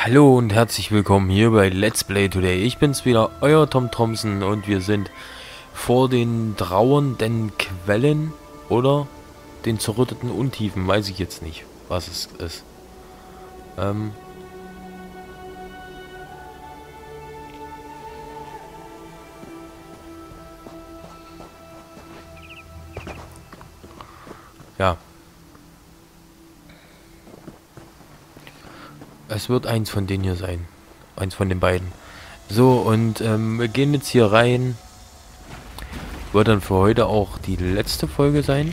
Hallo und herzlich willkommen hier bei Let's Play Today. Ich bin's wieder, euer Tom Thompson, und wir sind vor den trauernden Quellen oder den zerrütteten Untiefen, weiß ich jetzt nicht, was es ist. Ja. Es wird eins von denen hier sein. Eins von den beiden. So, und wir gehen jetzt hier rein. Wird dann für heute auch die letzte Folge sein.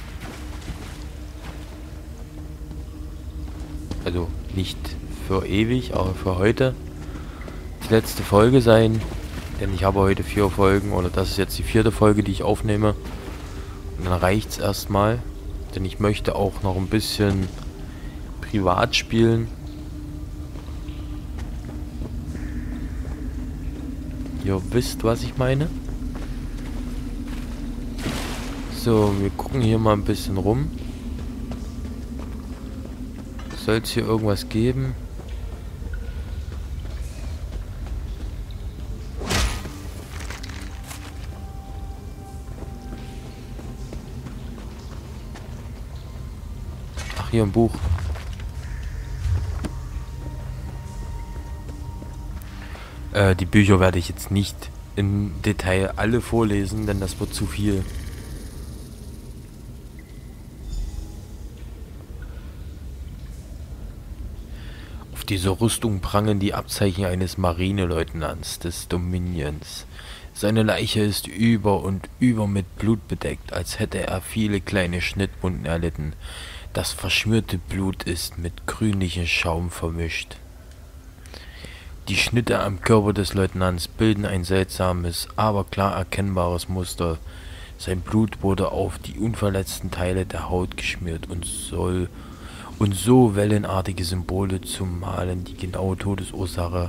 Also nicht für ewig, aber für heute die letzte Folge sein. Denn ich habe heute 4 Folgen, oder das ist jetzt die 4. Folge, die ich aufnehme. Und dann reicht's erstmal. Denn ich möchte auch noch ein bisschen privat spielen. Ihr wisst, was ich meine. So, wir gucken hier mal ein bisschen rum. Soll es hier irgendwas geben? Ach, hier ein Buch. Die Bücher werde ich jetzt nicht im Detail alle vorlesen, denn das wird zu viel. Auf dieser Rüstung prangen die Abzeichen eines Marineleutnants des Dominions. Seine Leiche ist über und über mit Blut bedeckt, als hätte er viele kleine Schnittwunden erlitten. Das verschmierte Blut ist mit grünlichem Schaum vermischt. Die Schnitte am Körper des Leutnants bilden ein seltsames, aber klar erkennbares Muster. Sein Blut wurde auf die unverletzten Teile der Haut geschmiert und so wellenartige Symbole zu malen, die genaue Todesursache.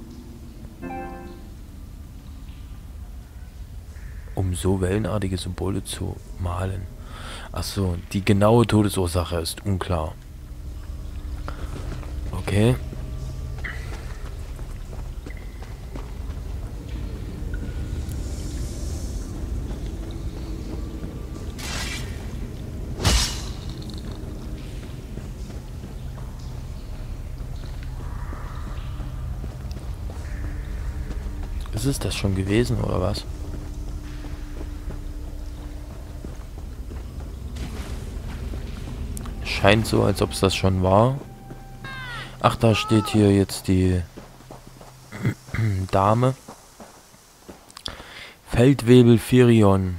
Um so wellenartige Symbole zu malen. Achso, die genaue Todesursache ist unklar. Okay. Ist das schon gewesen, oder was? Scheint so, als ob es das schon war. Ach, da steht hier jetzt die Dame. Feldwebel Firion.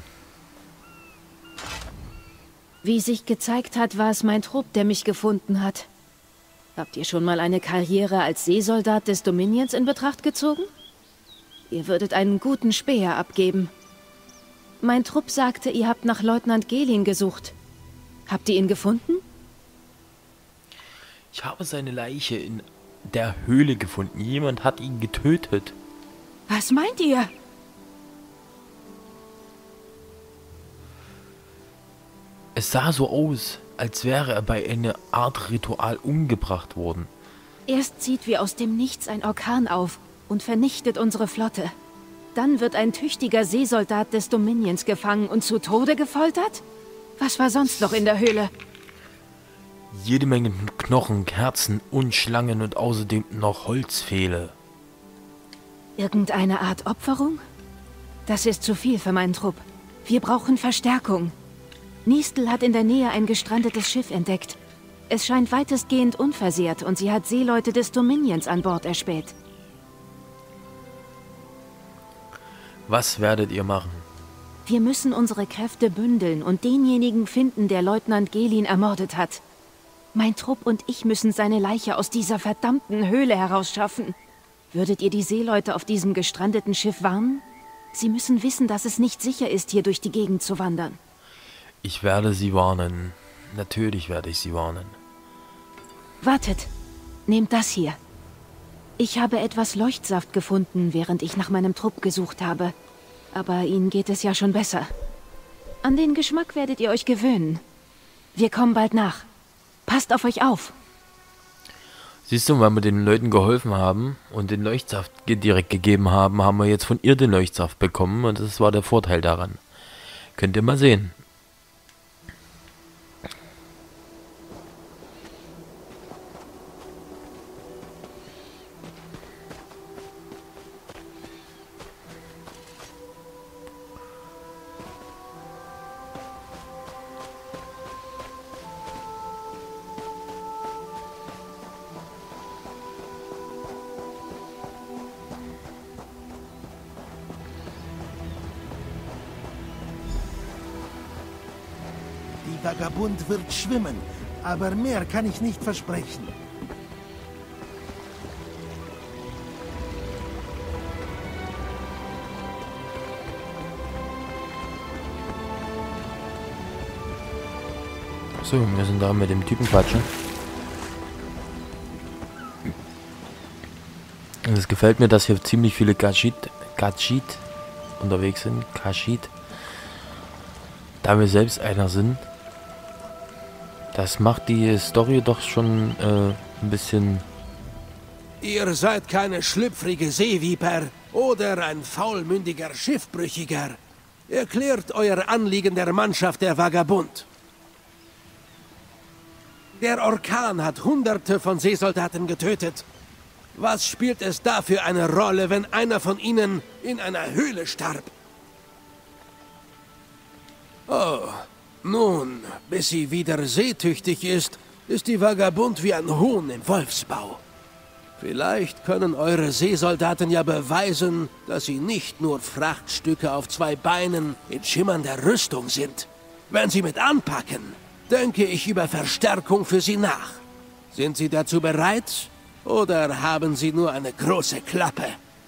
Wie sich gezeigt hat, war es mein Trupp, der mich gefunden hat. Habt ihr schon mal eine Karriere als Seesoldat des Dominions in Betracht gezogen? Ihr würdet einen guten Späher abgeben. Mein Trupp sagte, ihr habt nach Leutnant Gelin gesucht. Habt ihr ihn gefunden? Ich habe seine Leiche in der Höhle gefunden. Jemand hat ihn getötet. Was meint ihr? Es sah so aus, als wäre er bei einer Art Ritual umgebracht worden. Erst zieht wie aus dem Nichts ein Orkan auf und vernichtet unsere Flotte. Dann wird ein tüchtiger Seesoldat des Dominions gefangen und zu Tode gefoltert? Was war sonst noch in der Höhle? Jede Menge Knochen, Kerzen und Schlangen und außerdem noch Holzpfähle. Irgendeine Art Opferung? Das ist zu viel für meinen Trupp. Wir brauchen Verstärkung. Nistel hat in der Nähe ein gestrandetes Schiff entdeckt. Es scheint weitestgehend unversehrt und sie hat Seeleute des Dominions an Bord erspäht. Was werdet ihr machen? Wir müssen unsere Kräfte bündeln und denjenigen finden, der Leutnant Gelin ermordet hat. Mein Trupp und ich müssen seine Leiche aus dieser verdammten Höhle herausschaffen. Würdet ihr die Seeleute auf diesem gestrandeten Schiff warnen? Sie müssen wissen, dass es nicht sicher ist, hier durch die Gegend zu wandern. Ich werde sie warnen. Natürlich werde ich sie warnen. Wartet, nehmt das hier. Ich habe etwas Leuchtsaft gefunden, während ich nach meinem Trupp gesucht habe. Aber Ihnen geht es ja schon besser. An den Geschmack werdet ihr euch gewöhnen. Wir kommen bald nach. Passt auf euch auf. Siehst du, weil wir den Leuten geholfen haben und den Leuchtsaft direkt gegeben haben, haben wir jetzt von ihr den Leuchtsaft bekommen und das war der Vorteil daran. Könnt ihr mal sehen. Die Vagabund wird schwimmen, aber mehr kann ich nicht versprechen. So, wir sind da mit dem Typen quatschen. Und es gefällt mir, dass hier ziemlich viele Khajiit unterwegs sind. Khajiit. Da wir selbst einer sind. Das macht die Story doch schon ein bisschen... Ihr seid keine schlüpfrige Seeviper oder ein faulmündiger Schiffbrüchiger. Erklärt euer Anliegen der Mannschaft der Vagabund. Der Orkan hat Hunderte von Seesoldaten getötet. Was spielt es da für eine Rolle, wenn einer von ihnen in einer Höhle starb? Oh, nun, bis sie wieder seetüchtig ist, ist die Vagabund wie ein Huhn im Wolfsbau. Vielleicht können eure Seesoldaten ja beweisen, dass sie nicht nur Frachtstücke auf 2 Beinen in schimmernder Rüstung sind. Wenn sie mit anpacken, denke ich über Verstärkung für sie nach. Sind sie dazu bereit? Oder haben sie nur eine große Klappe?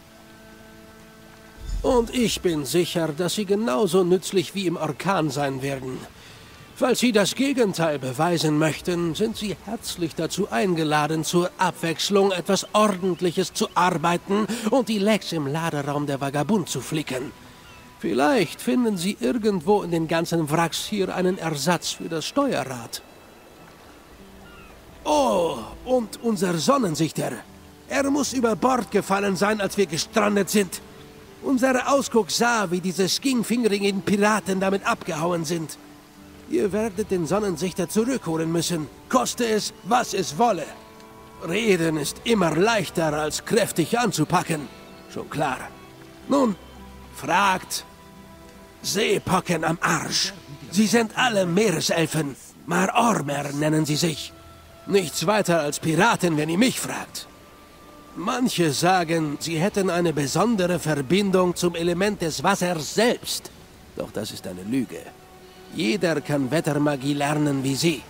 Und ich bin sicher, dass sie genauso nützlich wie im Orkan sein werden. Falls Sie das Gegenteil beweisen möchten, sind Sie herzlich dazu eingeladen, zur Abwechslung etwas Ordentliches zu arbeiten und die Lecks im Laderaum der Vagabund zu flicken. Vielleicht finden Sie irgendwo in den ganzen Wracks hier einen Ersatz für das Steuerrad. Oh, und unser Sonnensichter. Er muss über Bord gefallen sein, als wir gestrandet sind. Unser Ausguck sah, wie diese skingfingerigen Piraten damit abgehauen sind. Ihr werdet den Sonnensichter zurückholen müssen, koste es, was es wolle. Reden ist immer leichter, als kräftig anzupacken. Schon klar. Nun, fragt. Seepocken am Arsch. Sie sind alle Meereselfen. Mar-Ormer nennen sie sich. Nichts weiter als Piraten, wenn ihr mich fragt. Manche sagen, sie hätten eine besondere Verbindung zum Element des Wassers selbst. Doch das ist eine Lüge. Jeder kann Wettermagie lernen wie sie.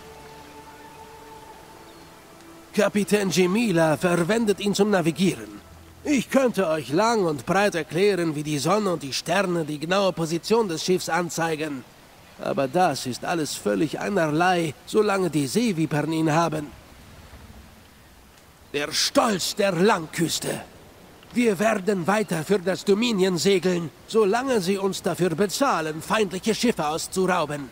Kapitän Jemila verwendet ihn zum Navigieren. Ich könnte euch lang und breit erklären, wie die Sonne und die Sterne die genaue Position des Schiffs anzeigen. Aber das ist alles völlig einerlei, solange die Seevipern ihn haben. Der Stolz der Langküste. Wir werden weiter für das Dominion segeln, solange sie uns dafür bezahlen, feindliche Schiffe auszurauben.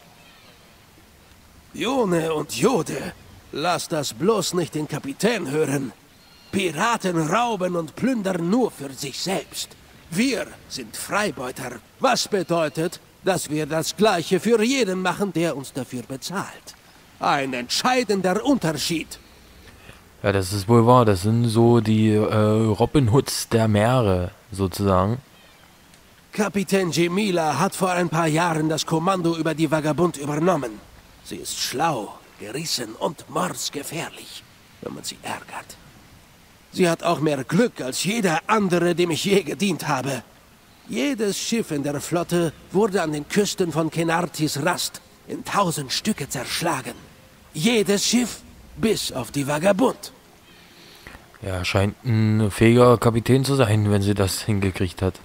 Jone und Jode, lass das bloß nicht den Kapitän hören. Piraten rauben und plündern nur für sich selbst. Wir sind Freibeuter, was bedeutet, dass wir das Gleiche für jeden machen, der uns dafür bezahlt. Ein entscheidender Unterschied. Ja, das ist wohl wahr. Das sind so die Robin Hoods der Meere, sozusagen. Kapitän Jemila hat vor ein paar Jahren das Kommando über die Vagabund übernommen. Sie ist schlau, gerissen und mordsgefährlich, wenn man sie ärgert. Sie hat auch mehr Glück als jeder andere, dem ich je gedient habe. Jedes Schiff in der Flotte wurde an den Küsten von Kenartis Rast in 1000 Stücke zerschlagen. Jedes Schiff, bis auf die Vagabund. Ja, scheint ein fähiger Kapitän zu sein, wenn sie das hingekriegt hat.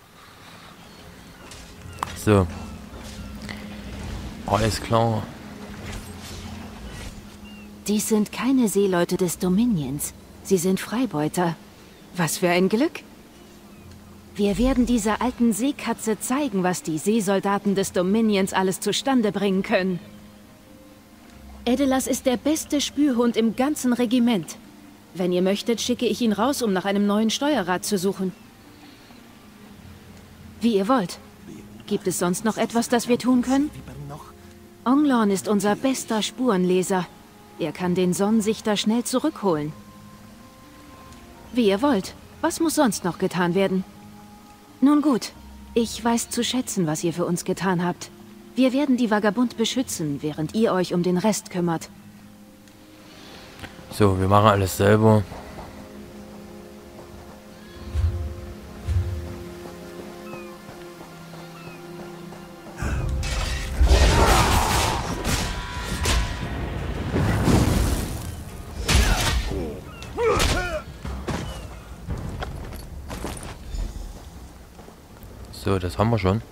So. Alles klar. Dies sind keine Seeleute des Dominions. Sie sind Freibeuter. Was für ein Glück. Wir werden dieser alten Seekatze zeigen, was die Seesoldaten des Dominions alles zustande bringen können. Edelas ist der beste Spürhund im ganzen Regiment. Wenn ihr möchtet, schicke ich ihn raus, um nach einem neuen Steuerrad zu suchen. Wie ihr wollt. Gibt es sonst noch etwas, das wir tun können? Onglorn ist unser bester Spurenleser. Er kann den Sonnensichter schnell zurückholen. Wie ihr wollt. Was muss sonst noch getan werden? Nun gut. Ich weiß zu schätzen, was ihr für uns getan habt. Wir werden die Vagabund beschützen, während ihr euch um den Rest kümmert. So, wir machen alles selber. So, das haben wir schon.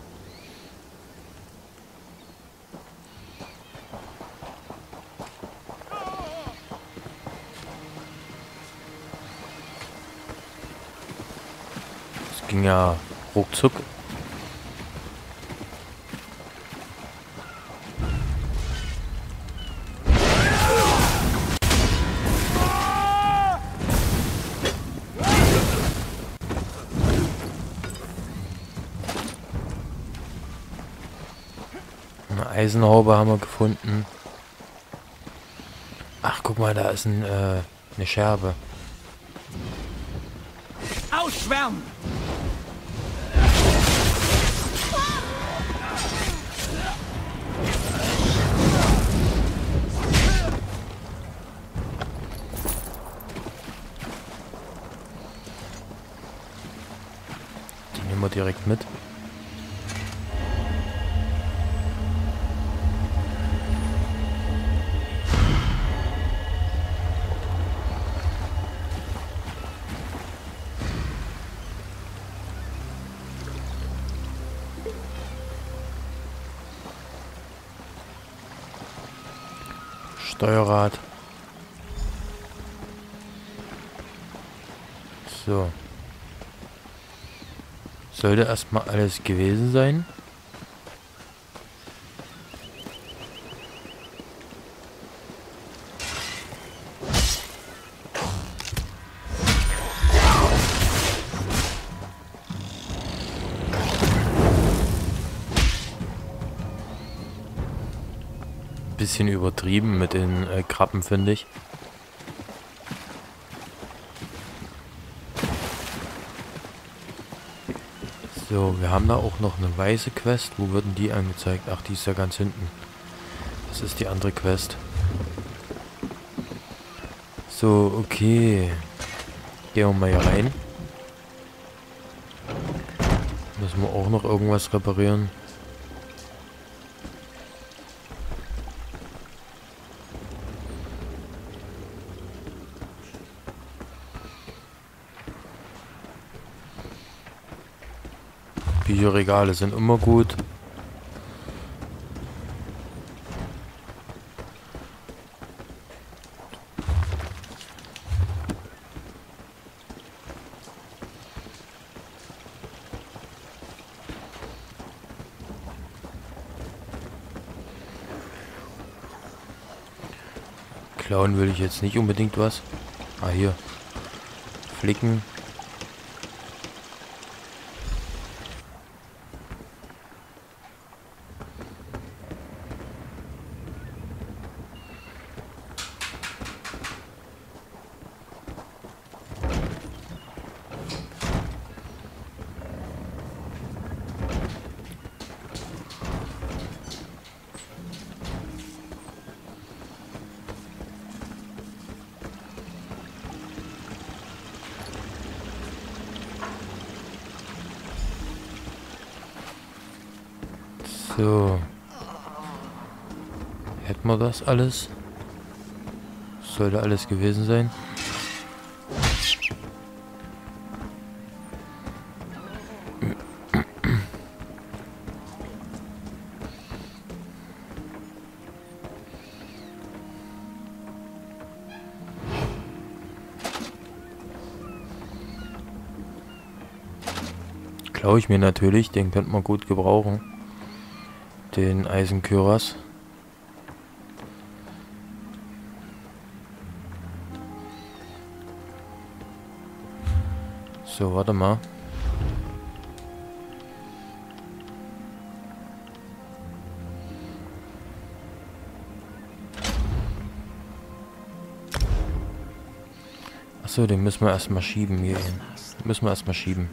Das ging ja ruckzuck. Eine Eisenhaube haben wir gefunden. Ach, guck mal, da ist eine Scherbe. Ausschwärmen! Die nehmen wir direkt mit. Steuerrad. So. Sollte erstmal alles gewesen sein. Bisschen übertrieben mit den Krabben, finde ich. So, wir haben da auch noch eine weiße Quest. Wo wird denn die angezeigt? Ach, die ist ja ganz hinten. Das ist die andere Quest. So, okay. Gehen wir mal hier rein. Müssen wir auch noch irgendwas reparieren. Bücherregale sind immer gut. Klauen will ich jetzt nicht unbedingt was. Ah, hier. Flicken. So. Hätten wir das alles? Sollte alles gewesen sein. Klaue ich mir natürlich, den könnte man gut gebrauchen. Den Eisenkyras. So, warte mal. Achso, den müssen wir erstmal schieben hier hin. Den müssen wir erstmal schieben.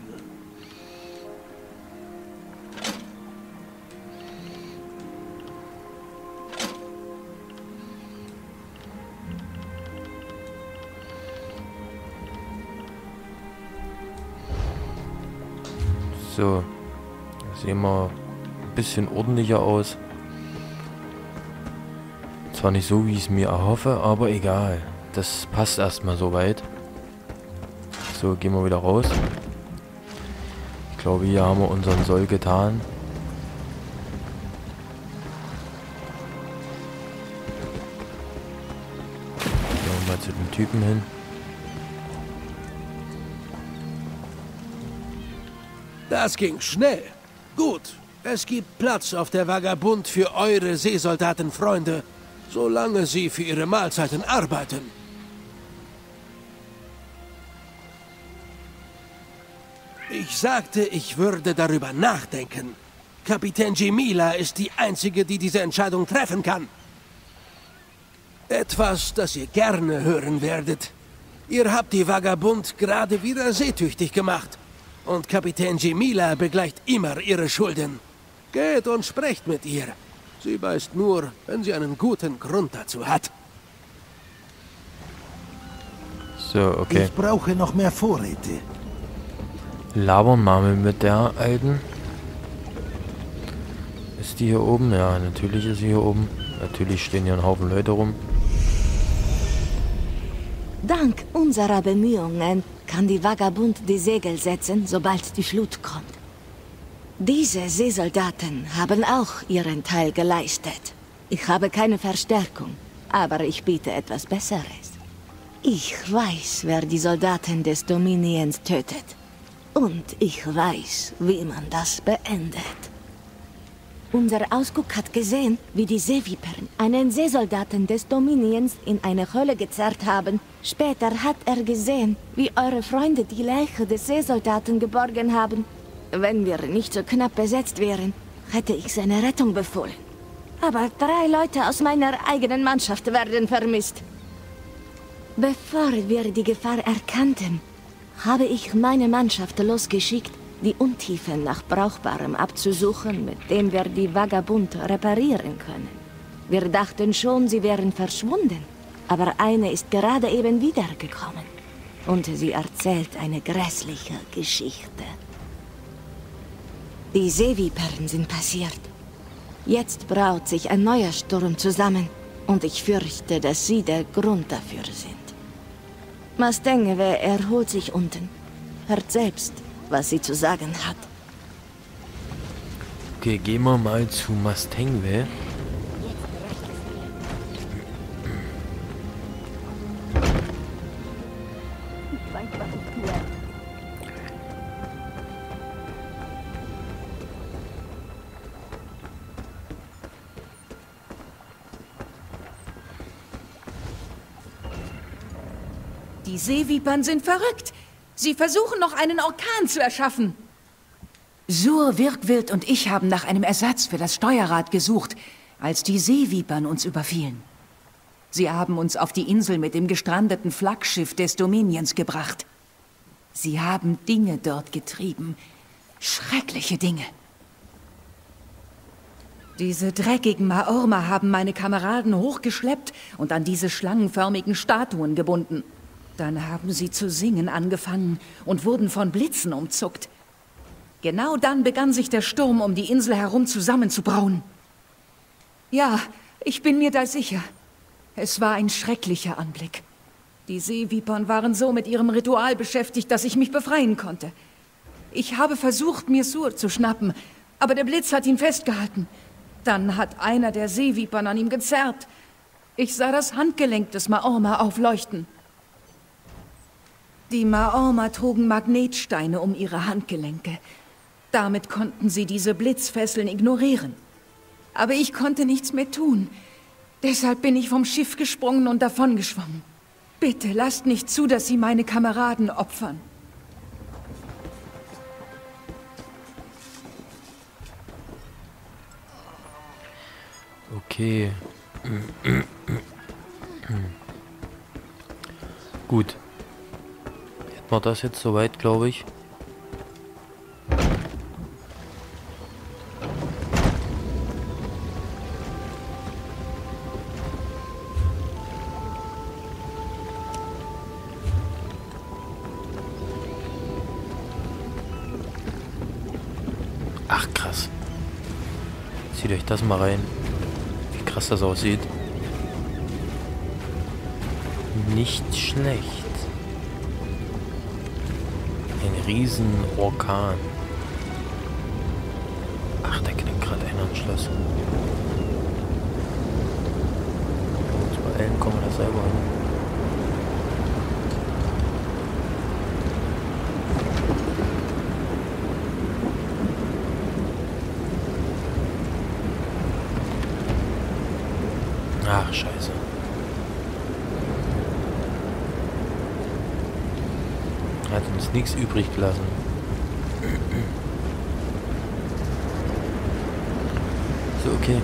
So, sehen wir ein bisschen ordentlicher aus. Zwar nicht so, wie ich es mir erhoffe, aber egal. Das passt erstmal soweit. So, gehen wir wieder raus. Ich glaube, hier haben wir unseren Soll getan. Gehen wir mal zu den Typen hin. Das ging schnell. Gut, es gibt Platz auf der Vagabund für eure Seesoldatenfreunde, solange sie für ihre Mahlzeiten arbeiten. Ich sagte, ich würde darüber nachdenken. Kapitän Jemila ist die Einzige, die diese Entscheidung treffen kann. Etwas, das ihr gerne hören werdet. Ihr habt die Vagabund gerade wieder seetüchtig gemacht. Und Kapitän Jemila begleicht immer ihre Schulden. Geht und sprecht mit ihr. Sie beißt nur, wenn sie einen guten Grund dazu hat. So, okay. Ich brauche noch mehr Vorräte. Labern mal mit der Alten. Ist die hier oben? Ja, natürlich ist sie hier oben. Natürlich stehen hier ein Haufen Leute rum. Dank unserer Bemühungen kann die Vagabund die Segel setzen, sobald die Flut kommt. Diese Seesoldaten haben auch ihren Teil geleistet. Ich habe keine Verstärkung, aber ich biete etwas Besseres. Ich weiß, wer die Soldaten des Dominions tötet. Und ich weiß, wie man das beendet. Unser Ausguck hat gesehen, wie die Seevipern einen Seesoldaten des Dominions in eine Höhle gezerrt haben. Später hat er gesehen, wie eure Freunde die Leiche des Seesoldaten geborgen haben. Wenn wir nicht so knapp besetzt wären, hätte ich seine Rettung befohlen. Aber 3 Leute aus meiner eigenen Mannschaft werden vermisst. Bevor wir die Gefahr erkannten, habe ich meine Mannschaft losgeschickt, die Untiefen nach Brauchbarem abzusuchen, mit dem wir die Vagabund reparieren können. Wir dachten schon, sie wären verschwunden, aber eine ist gerade eben wiedergekommen. Und sie erzählt eine grässliche Geschichte. Die Seevipern sind passiert. Jetzt braut sich ein neuer Sturm zusammen und ich fürchte, dass sie der Grund dafür sind. Mastengwe erholt sich unten, hört selbst, was sie zu sagen hat. Okay, gehen wir mal zu Mastengwe. Die Seevipern sind verrückt. Sie versuchen noch einen Orkan zu erschaffen. Sur, Wirkwild und ich haben nach einem Ersatz für das Steuerrad gesucht, als die Seevipern uns überfielen. Sie haben uns auf die Insel mit dem gestrandeten Flaggschiff des Dominions gebracht. Sie haben Dinge dort getrieben. Schreckliche Dinge. Diese dreckigen Maorma haben meine Kameraden hochgeschleppt und an diese schlangenförmigen Statuen gebunden. Dann haben sie zu singen angefangen und wurden von Blitzen umzuckt. Genau dann begann sich der Sturm um die Insel herum zusammenzubrauen. Ja, ich bin mir da sicher. Es war ein schrecklicher Anblick. Die Seevipern waren so mit ihrem Ritual beschäftigt, dass ich mich befreien konnte. Ich habe versucht, mir Sur zu schnappen, aber der Blitz hat ihn festgehalten. Dann hat einer der Seevipern an ihm gezerrt. Ich sah das Handgelenk des Maorma aufleuchten. Die Maorma trugen Magnetsteine um ihre Handgelenke. Damit konnten sie diese Blitzfesseln ignorieren. Aber ich konnte nichts mehr tun. Deshalb bin ich vom Schiff gesprungen und davongeschwommen. Bitte lasst nicht zu, dass sie meine Kameraden opfern. Okay. Gut. Hätten wir das jetzt soweit, glaube ich. Ach krass. Zieht euch das mal rein. Wie krass das aussieht. Nicht schlecht. Ein riesen Orkan. Ach, da knackt gerade einer ein Schloss. Uns beeilen, kommen wir das selber hin. Ach, scheiße. Er hat uns nichts übrig gelassen. So, okay.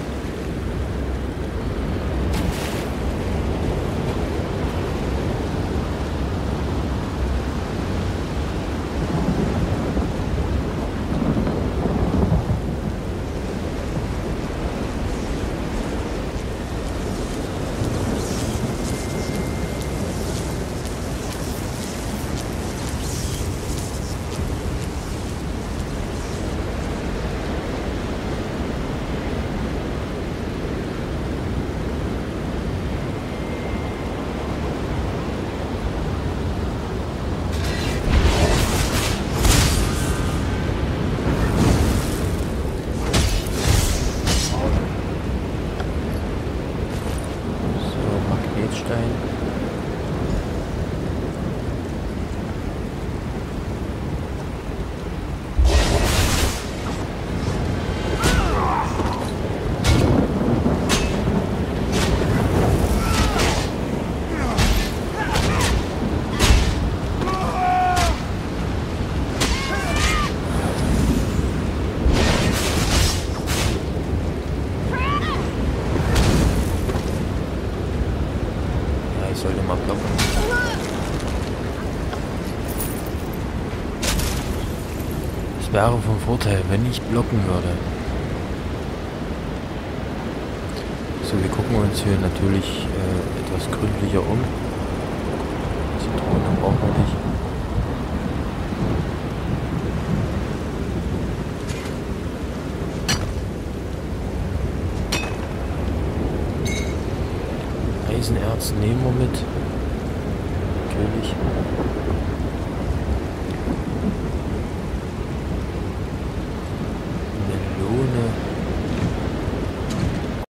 Sollte mal blocken. Es wäre von Vorteil, wenn ich blocken würde. So, wir gucken uns hier natürlich etwas gründlicher um. Zitronen brauchen wir nicht. Eisenerz nehmen wir mit. Natürlich.